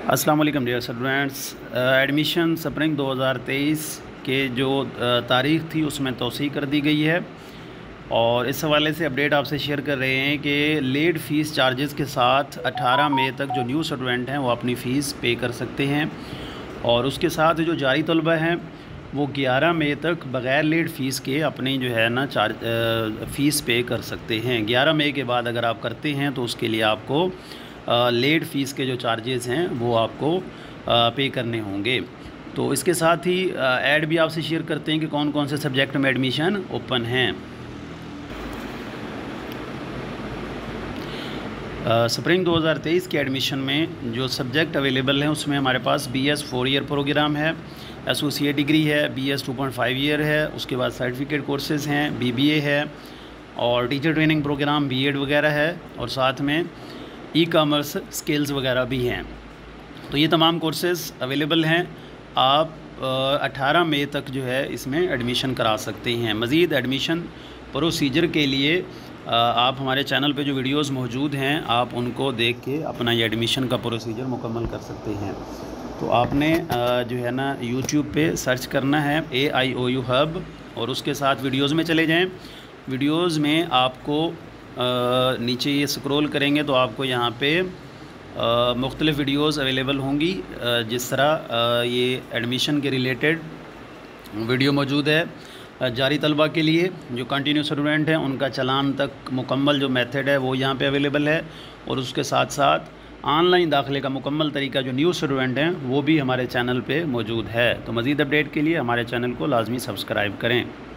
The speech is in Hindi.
अस्सलाम वालेकुम डियर स्टूडेंट्स। एडमिशन स्प्रिंग 2023 के जो तारीख़ थी उसमें तौसीह कर दी गई है और इस हवाले से अपडेट आपसे शेयर कर रहे हैं कि लेट फ़ीस चार्जेस के साथ 18 मई तक जो न्यू स्टूडेंट हैं वो अपनी फ़ीस पे कर सकते हैं और उसके साथ जो जारी तलबा हैं वो 11 मई तक बग़ैर लेट फ़ीस के अपनी जो है ना फ़ीस पे कर सकते हैं। 11 मई के बाद अगर आप करते हैं तो उसके लिए आपको लेट फ़ीस के जो चार्जेस हैं वो आपको पे करने होंगे। तो इसके साथ ही ऐड भी आपसे शेयर करते हैं कि कौन कौन से सब्जेक्ट में एडमिशन ओपन हैं। स्प्रिंग 2023 के एडमिशन में जो सब्जेक्ट अवेलेबल हैं उसमें हमारे पास BS 4 ईयर प्रोग्राम है, एसोसिएट डिग्री है, BS 2.5 ईयर है, उसके बाद सर्टिफिकेट कोर्सेज़ हैं, BBA है और टीचर ट्रेनिंग प्रोग्राम B.Ed वगैरह है और साथ में ई-कॉमर्स स्किल्स वगैरह भी हैं। तो ये तमाम कोर्सेज़ अवेलेबल हैं। आप 18 मई तक जो है इसमें एडमिशन करा सकते हैं। मज़ीद एडमिशन प्रोसीजर के लिए आप हमारे चैनल पे जो वीडियोस मौजूद हैं आप उनको देख के अपना ये एडमिशन का प्रोसीजर मुकम्मल कर सकते हैं। तो आपने जो है ना YouTube पे सर्च करना है AIOU हब और उसके साथ वीडियोस में चले जाएं। वीडियोस में आपको नीचे ये स्क्रॉल करेंगे तो आपको यहाँ पे मुख्तलिफ़ वीडियोस अवेलेबल होंगी। जिस तरह ये एडमिशन के रिलेटेड वीडियो मौजूद है जारी तलबा के लिए, जो कंटिन्यू स्टूडेंट हैं उनका चलान तक मुकम्मल जो मेथड है वो यहाँ पे अवेलेबल है और उसके साथ साथ ऑनलाइन दाखिले का मुकम्मल तरीका जो न्यू स्टूडेंट हैं वो भी हमारे चैनल पे मौजूद है। तो मज़ीद अपडेट के लिए हमारे चैनल को लाजमी सब्सक्राइब करें।